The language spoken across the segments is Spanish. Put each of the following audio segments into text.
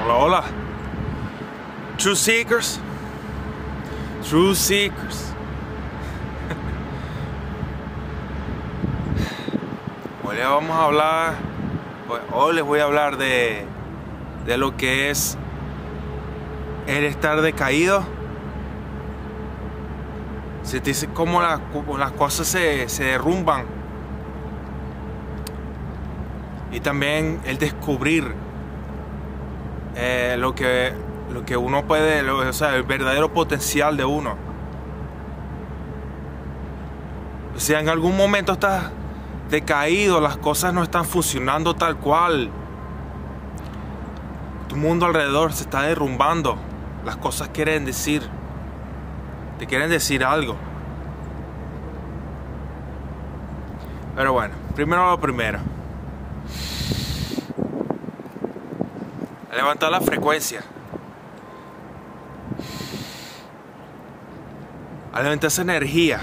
Hola, hola. Truth Seekers. Truth Seekers. Hoy les vamos a hablar. Hoy les voy a hablar de lo que es el estar decaído. Se dice cómo las cosas se derrumban. Y también el descubrir lo que uno puede, o sea, el verdadero potencial de uno. Si en algún momento estás decaído, las cosas no están funcionando tal cual, tu mundo alrededor se está derrumbando, las cosas te quieren decir algo. Pero bueno, primero lo primero. Levantar la frecuencia. Levantar esa energía.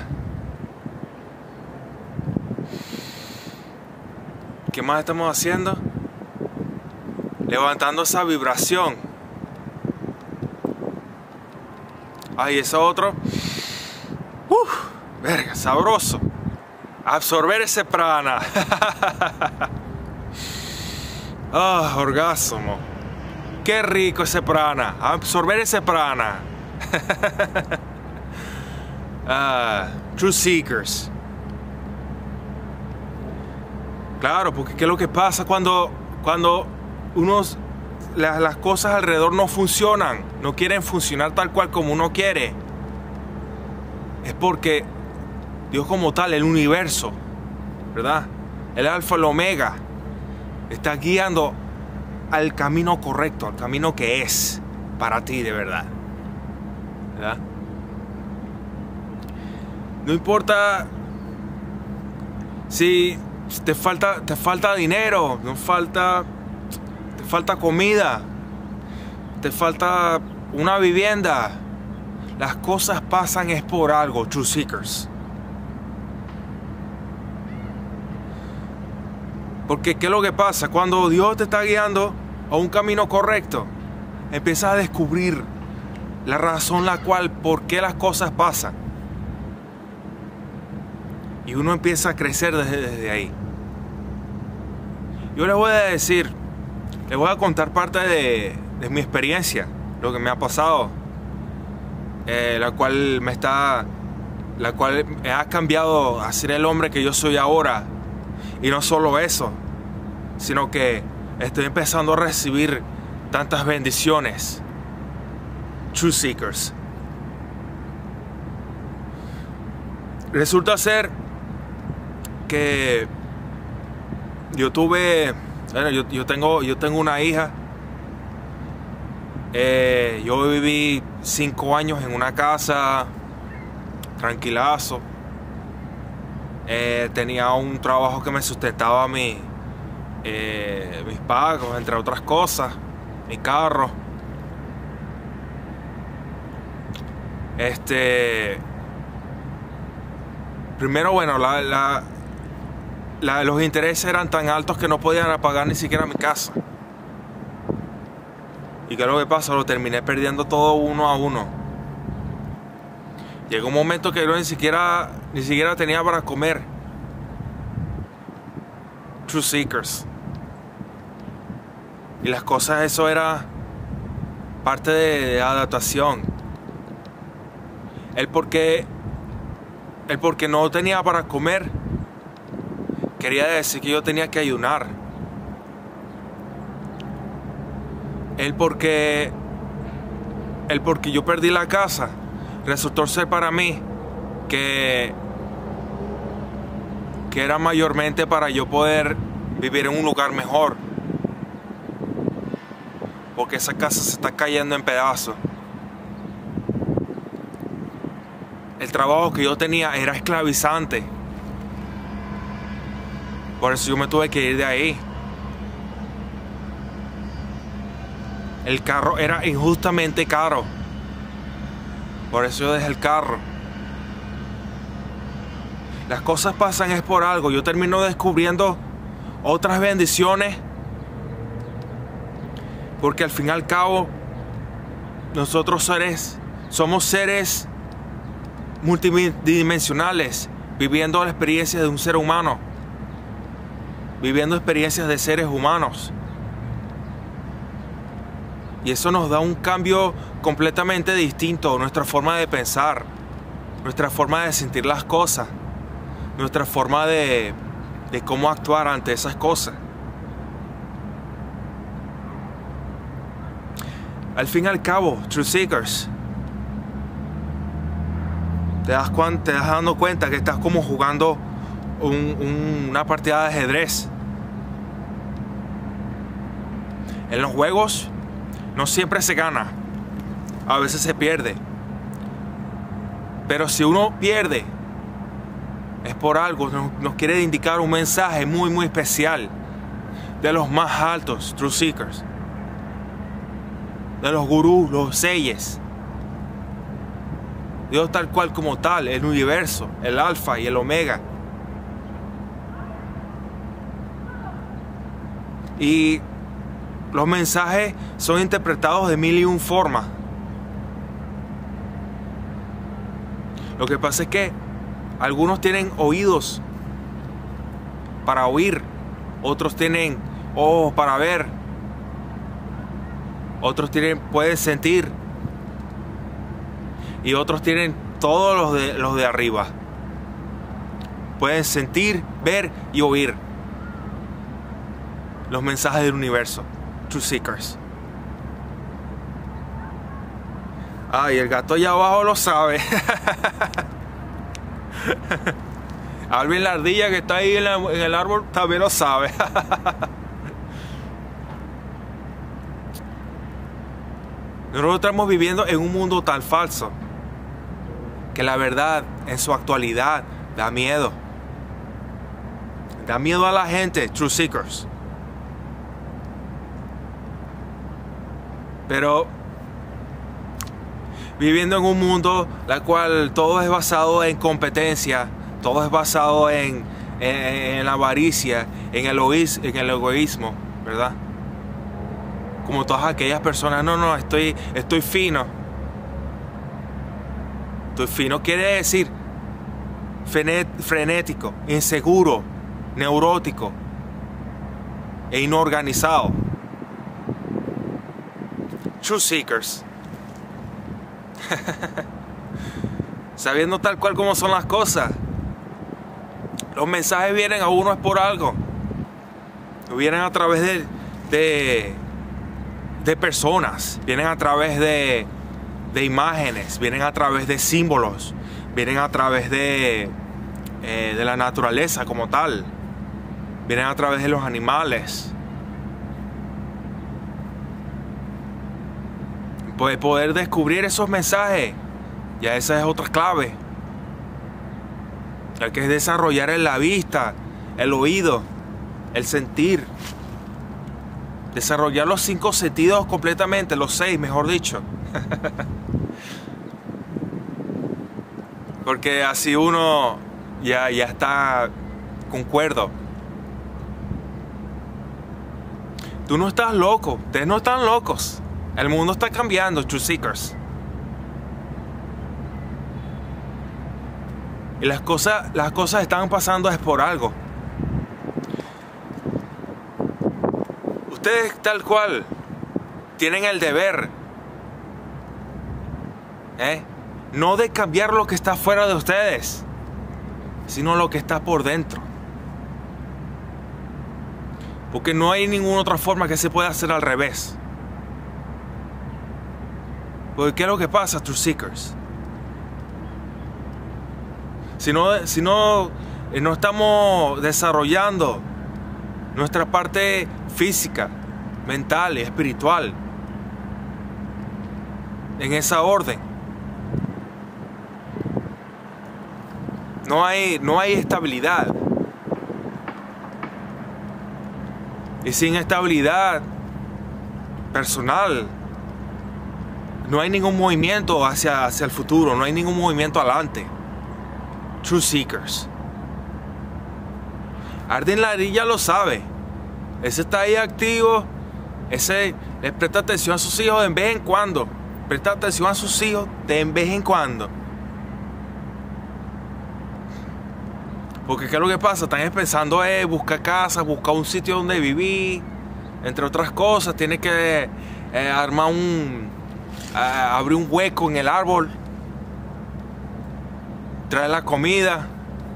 ¿Qué más estamos haciendo? Levantando esa vibración. Ay, eso otro. Verga, sabroso. Absorber ese prana. Orgasmo. Qué rico ese prana. Absorber ese prana. Truth Seekers. Claro, porque ¿qué es lo que pasa cuando las cosas alrededor no funcionan? No quieren funcionar tal cual como uno quiere. Es porque Dios como tal, el universo, ¿verdad? El alfa, el omega, está guiando al camino correcto, al camino que es para ti de verdad, ¿verdad? No importa si te falta dinero, te falta comida, te falta una vivienda. Las cosas pasan es por algo, Truth Seekers. Porque ¿qué es lo que pasa? Cuando Dios te está guiando a un camino correcto, empiezas a descubrir la razón por qué las cosas pasan. Y uno empieza a crecer desde ahí. Yo les voy a contar parte de mi experiencia, lo que me ha pasado, la cual me ha cambiado a ser el hombre que yo soy ahora. Y no solo eso, sino que estoy empezando a recibir tantas bendiciones. Truth Seekers. Resulta ser que yo tengo una hija. Yo viví 5 años en una casa tranquilazo. Tenía un trabajo que me sustentaba mis pagos, entre otras cosas, mi carro. Primero, bueno, los intereses eran tan altos que no podían pagar ni siquiera mi casa. ¿Y qué es lo que pasa? Lo terminé perdiendo todo uno a uno. Llegó un momento que yo ni siquiera tenía para comer. Truth Seekers. Y las cosas, eso era parte de adaptación. El porque no tenía para comer quería decir que yo tenía que ayunar. El porque yo perdí la casa resultó ser para mí que era mayormente para yo poder vivir en un lugar mejor, porque esa casa se está cayendo en pedazos. El trabajo que yo tenía era esclavizante, por eso yo me tuve que ir de ahí. El carro era injustamente caro, por eso yo dejé el carro. Las cosas pasan es por algo. Yo termino descubriendo otras bendiciones Porque al fin y al cabo, nosotros somos seres multidimensionales, viviendo la experiencia de un ser humano, viviendo experiencias de seres humanos. Y eso nos da un cambio completamente distinto, nuestra forma de pensar, nuestra forma de sentir las cosas, nuestra forma de cómo actuar ante esas cosas. Al fin y al cabo, Truth Seekers, te das dando cuenta que estás como jugando una partida de ajedrez. En los juegos no siempre se gana, a veces se pierde. Pero si uno pierde, es por algo, nos quiere indicar un mensaje muy muy especial de los más altos Truth Seekers, de los gurús, los seyes, Dios tal cual como tal, el universo, el alfa y el omega. Y los mensajes son interpretados de 1001 formas. Lo que pasa es que algunos tienen oídos para oír, otros tienen ojos para ver, otros pueden sentir, y otros tienen todos los de arriba. Pueden sentir, ver y oír los mensajes del universo. Truth Seekers. Ay, el gato allá abajo lo sabe. Alvin la ardilla que está ahí en el árbol también lo sabe. Nosotros estamos viviendo en un mundo tan falso que la verdad en su actualidad da miedo. Da miedo a la gente, Truth Seekers. Pero viviendo en un mundo la cual todo es basado en competencia, todo es basado en la avaricia, en el egoísmo, ¿verdad? Como todas aquellas personas, no, estoy fino. Estoy fino quiere decir frenético, inseguro, neurótico e inorganizado. Truth Seekers. Sabiendo tal cual como son las cosas. Los mensajes vienen a uno es por algo. Vienen a través de personas. Vienen a través de imágenes. Vienen a través de símbolos. Vienen a través de la naturaleza como tal. Vienen a través de los animales. Poder descubrir esos mensajes, ya esa es otra clave. Hay que desarrollar en la vista, el oído, el sentir. Desarrollar los 5 sentidos completamente, los 6 mejor dicho. Porque así uno ya está concuerdo. Tú no estás loco, ustedes no están locos. El mundo está cambiando, Truth Seekers. Y las cosas están pasando es por algo. Ustedes tal cual tienen el deber, no de cambiar lo que está fuera de ustedes, sino lo que está por dentro. Porque no hay ninguna otra forma que se pueda hacer al revés. Porque ¿qué es lo que pasa, Truth Seekers? Si no estamos desarrollando nuestra parte física, mental y espiritual en esa orden, no hay estabilidad. Y sin estabilidad personal, no hay ningún movimiento hacia el futuro, no hay ningún movimiento adelante. Truth Seekers. Arden la ardilla lo sabe. Ese está ahí activo Les presta atención a sus hijos de vez en cuando. Presta atención a sus hijos de vez en cuando. Porque ¿qué es lo que pasa? Están pensando buscar casa, buscar un sitio donde vivir, entre otras cosas. Tiene que armar abrir un hueco en el árbol, traer la comida.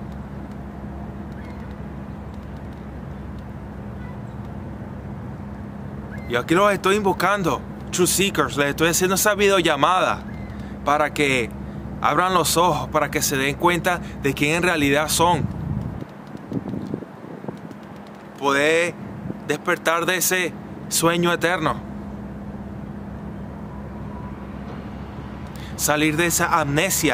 Y aquí los estoy invocando, Truth Seekers. Les estoy haciendo esa videollamada para que abran los ojos, para que se den cuenta de quién en realidad son. Poder despertar de ese sueño eterno. Salir de esa amnesia.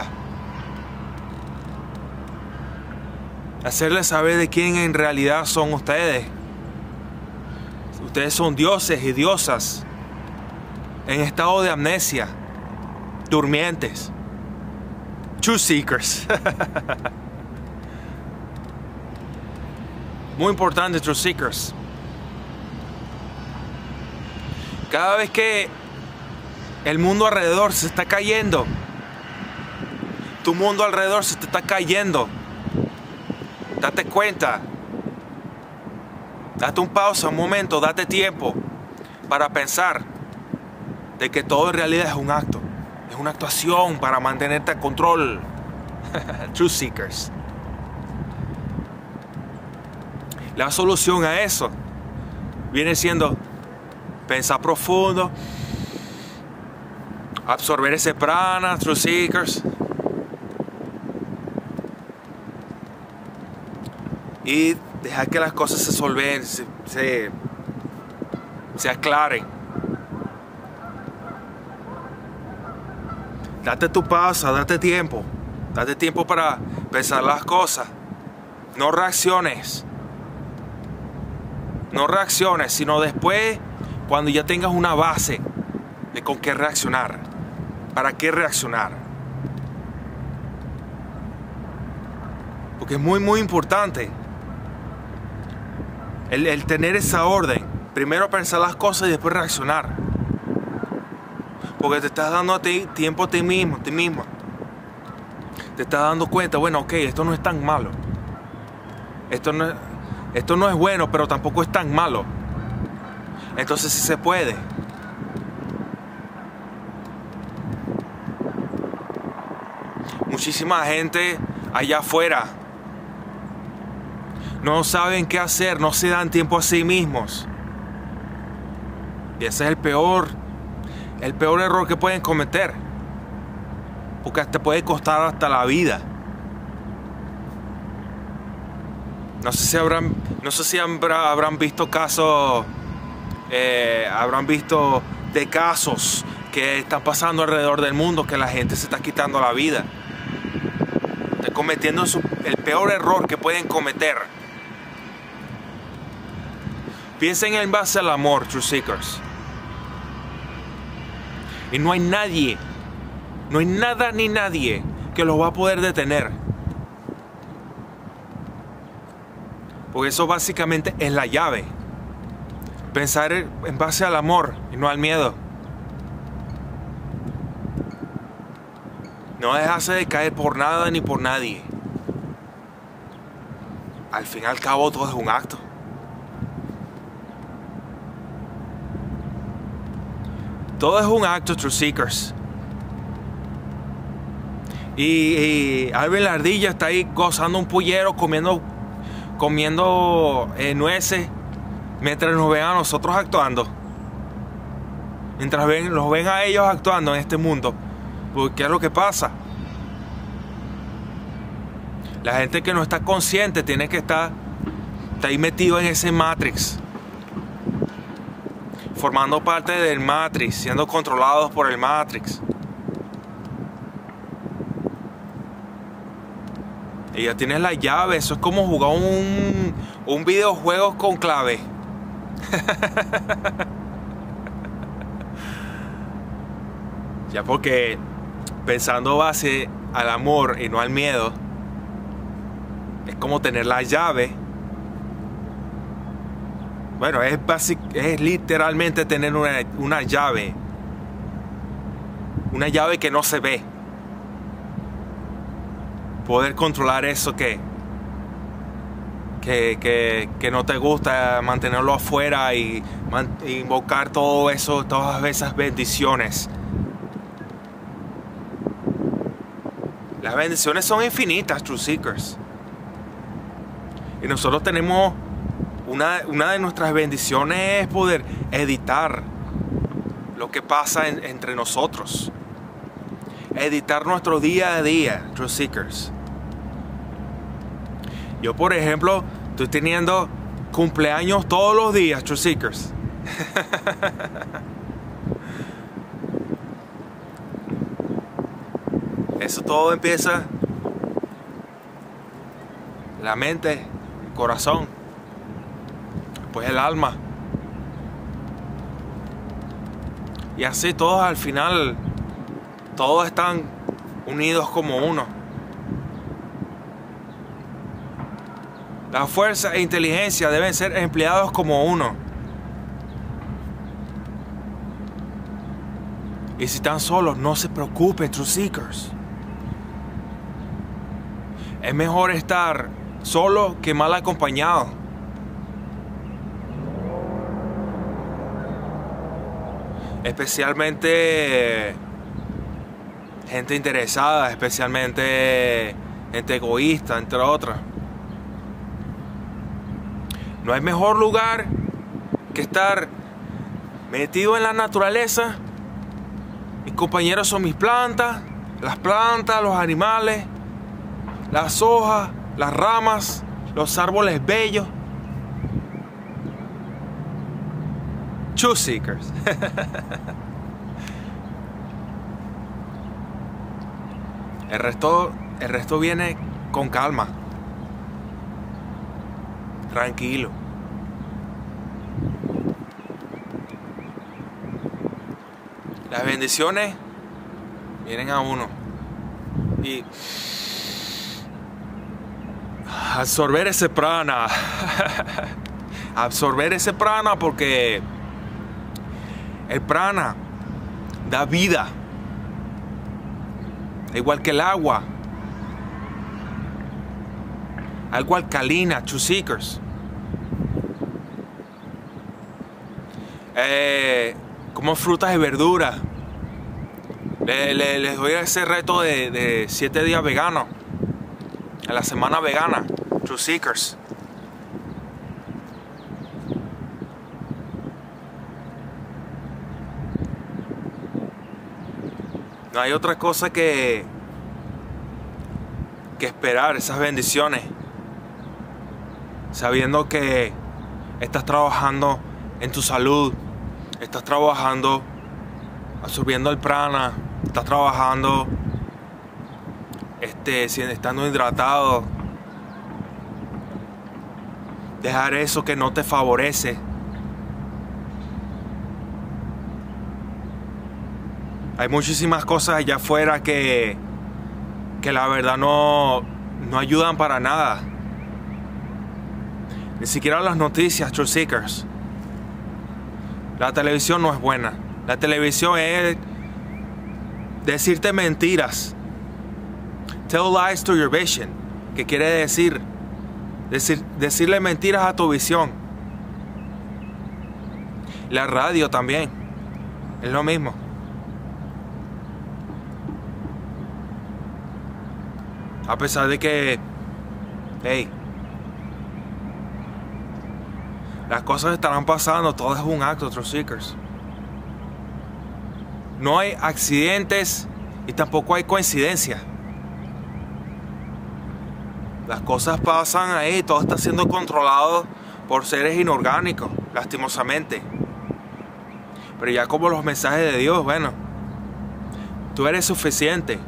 Hacerles saber de quién en realidad son ustedes. Ustedes son dioses y diosas en estado de amnesia, durmientes. Truth Seekers. Muy importante, Truth Seekers. Cada vez que el mundo alrededor se está cayendo, tu mundo alrededor se te está cayendo, date cuenta. Date un pausa, un momento, date tiempo para pensar de que todo en realidad es un acto. Es una actuación para mantenerte a control. Truth Seekers. La solución a eso viene siendo pensar profundo, absorber ese prana, Truth Seekers, y dejar que las cosas se solven, se aclaren. Date tu pausa, date tiempo para pensar las cosas. No reacciones, sino después, cuando ya tengas una base de con qué reaccionar, para qué reaccionar. Porque es muy, muy importante el tener esa orden. Primero pensar las cosas y después reaccionar. Porque te estás dando a ti tiempo a ti mismo, Te estás dando cuenta, bueno, ok, esto no es tan malo. Esto no es bueno, pero tampoco es tan malo. Entonces sí se puede. Muchísima gente allá afuera no saben qué hacer, no se dan tiempo a sí mismos. Y ese es el peor error que pueden cometer. Porque te puede costar hasta la vida. No sé si habrán visto casos, habrán visto de casos que están pasando alrededor del mundo, que la gente se está quitando la vida. Están cometiendo el peor error que pueden cometer. Piensen en base al amor, Truth Seekers. Y no hay nadie, no hay nada ni nadie que los va a poder detener. Porque eso básicamente es la llave. Pensar en base al amor y no al miedo. No dejarse de caer por nada ni por nadie. Al fin y al cabo todo es un acto. Todo es un acto, Truth Seekers. Y Alvin la ardilla está ahí gozando un pullero, comiendo nueces, mientras nos ven a nosotros actuando. Mientras los ven a ellos actuando en este mundo. Porque ¿qué es lo que pasa? La gente que no está consciente tiene que está ahí metido en ese Matrix. Formando parte del Matrix, siendo controlados por el Matrix. Y ya tienes la llave. Eso es como jugar un videojuego con clave. Ya, porque pensando base al amor y no al miedo, es como tener la llave Bueno, es literalmente tener una llave. Una llave que no se ve. Poder controlar eso que no te gusta, mantenerlo afuera y invocar todo eso, todas esas bendiciones. Las bendiciones son infinitas, Truth Seekers. Y nosotros tenemos una de nuestras bendiciones es poder editar lo que pasa entre nosotros. Editar nuestro día a día, Truth Seekers. Yo, por ejemplo, estoy teniendo cumpleaños todos los días, Truth Seekers. Eso todo empieza la mente, el corazón, pues el alma. Y así todos al final, todos están unidos como uno. La fuerza e inteligencia deben ser empleados como uno. Y si están solos, no se preocupen, Truth Seekers. Es mejor estar solo que mal acompañado. Especialmente gente interesada, especialmente gente egoísta, entre otras. No hay mejor lugar que estar metido en la naturaleza. Mis compañeros son mis plantas, los animales, las hojas, las ramas, los árboles bellos. Truth Seekers. El resto viene con calma. Tranquilo. Las bendiciones vienen a uno. Y absorber ese prana. Absorber ese prana porque el prana da vida. Igual que el agua. Algo alcalina, Truth Seekers. Como frutas y verduras. Les doy ese reto de 7 días veganos. En la semana vegana, Truth Seekers. No hay otra cosa que esperar esas bendiciones. Sabiendo que estás trabajando en tu salud. Estás trabajando absorbiendo el prana. Estás trabajando estando hidratado. Dejar eso que no te favorece. Hay muchísimas cosas allá afuera que la verdad no ayudan para nada. Ni siquiera las noticias, Truth Seekers. La televisión no es buena. La televisión es decirte mentiras. Tell lies to your vision. Que quiere decirle mentiras a tu visión. La radio también. Es lo mismo. A pesar de que, hey, las cosas estarán pasando, todo es un acto, Truth Seekers. No hay accidentes y tampoco hay coincidencia. Las cosas pasan ahí, todo está siendo controlado por seres inorgánicos, lastimosamente. Pero ya como los mensajes de Dios, bueno, tú eres suficiente.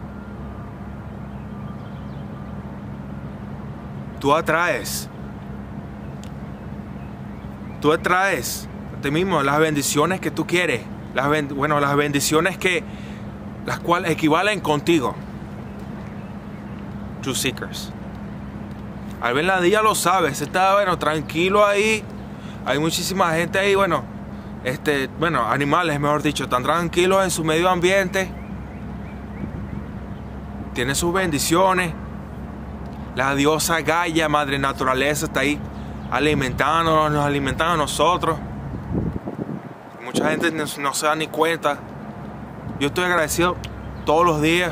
Tú atraes a ti mismo las bendiciones que tú quieres. Las bendiciones las cuales equivalen contigo. Truth Seekers. Al ver la día lo sabes. Está tranquilo ahí, Hay muchísima gente ahí, bueno, animales, mejor dicho, tan tranquilos en su medio ambiente. Tienen sus bendiciones. La diosa Gaia, madre naturaleza, está ahí alimentándonos, nos alimentan a nosotros. Mucha gente no se da ni cuenta. Yo estoy agradecido todos los días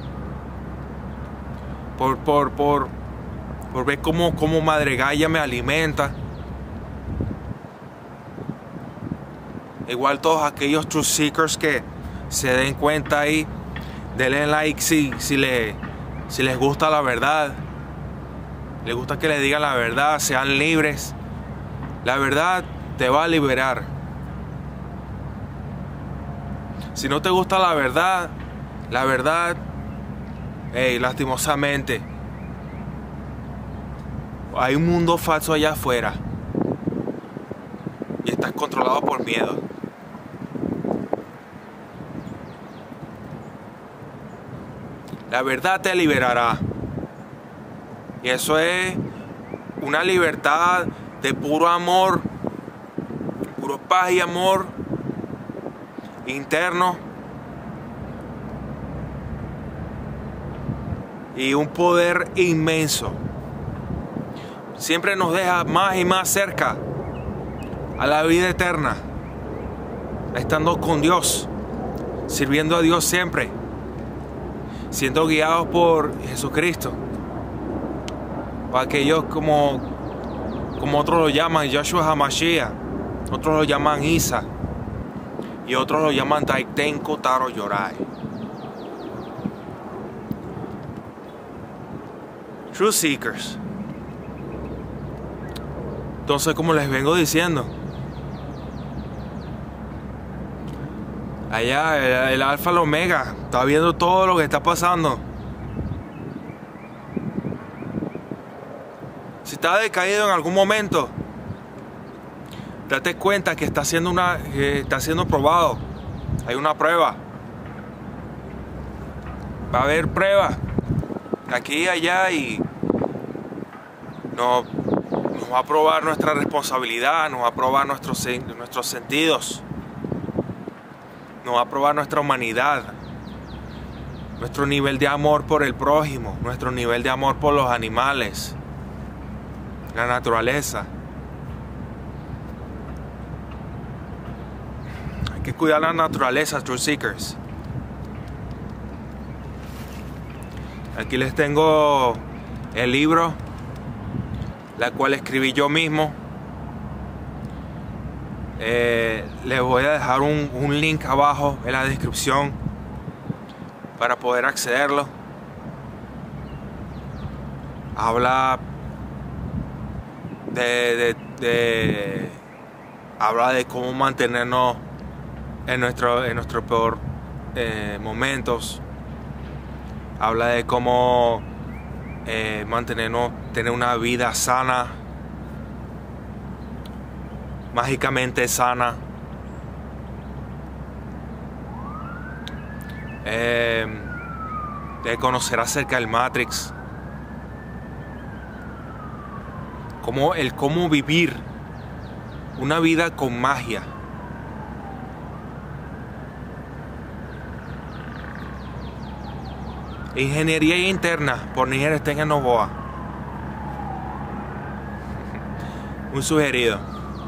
por ver cómo Madre Gaia me alimenta. Igual todos aquellos Truth Seekers que se den cuenta ahí, denle like si les gusta la verdad. Les gusta que les digan la verdad, sean libres. La verdad te va a liberar. Si no te gusta la verdad, lastimosamente, hay un mundo falso allá afuera y estás controlado por miedo. La verdad te liberará. Y eso es una libertad de puro amor, puro paz y amor interno. Y un poder inmenso. Siempre nos deja más y más cerca a la vida eterna. Estando con Dios. Sirviendo a Dios siempre. Siendo guiados por Jesucristo. Para aquellos como otros lo llaman Yahshua HaMashiach. Otros lo llaman Isa. Y otros lo llaman Daiten Kotaro Yorai. Truth Seekers. Entonces, como les vengo diciendo, allá el Alfa, el Omega, está viendo todo lo que está pasando. Si está decaído en algún momento, date cuenta que está siendo probado. Hay una prueba. Va a haber pruebas aquí y allá y nos va a probar nuestra responsabilidad, nos va a probar nuestros sentidos, nos va a probar nuestra humanidad, nuestro nivel de amor por el prójimo, nuestro nivel de amor por los animales, la naturaleza. Hay que cuidar la naturaleza, Truth Seekers. Aquí les tengo el libro, la cual escribí yo mismo. Les voy a dejar un link abajo en la descripción para poder accederlo. Habla habla de cómo mantenernos en nuestro peor momentos. Habla de cómo tener una vida sana, mágicamente sana. De conocer acerca del Matrix. Cómo vivir una vida con magia. Ingeniería interna por Níger Sten en Novoa. Un sugerido.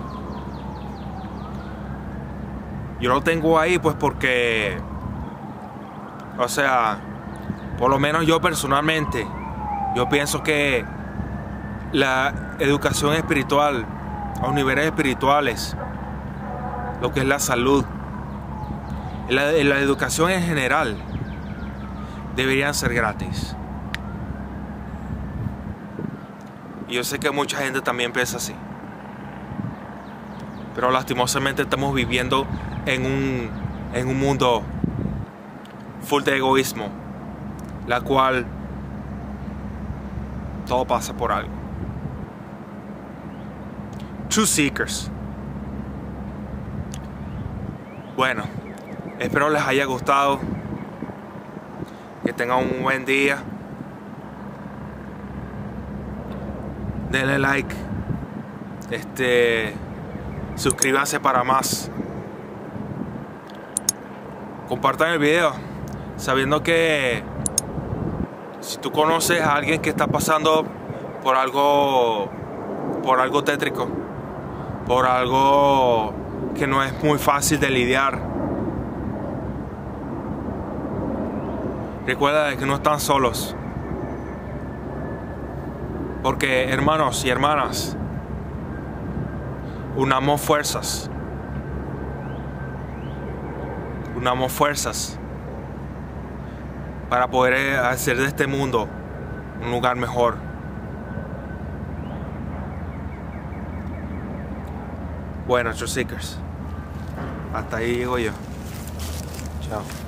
Yo lo tengo ahí pues porque, o sea, por lo menos yo personalmente, yo pienso que la educación espiritual, a los niveles espirituales, lo que es la salud, la educación en general, deberían ser gratis. Y yo sé que mucha gente también piensa así. Pero lastimosamente estamos viviendo en un mundo full de egoísmo, la cual todo pasa por algo. Truth Seekers. Bueno, espero les haya gustado. Que tengan un buen día. Denle like. suscríbanse para más. Compartan el video, sabiendo que si tú conoces a alguien que está pasando por algo tétrico, por algo que no es muy fácil de lidiar, recuerda que no están solos. Porque, hermanos y hermanas, unamos fuerzas para poder hacer de este mundo un lugar mejor. Bueno, Truth Seekers, hasta ahí llego yo. Chao.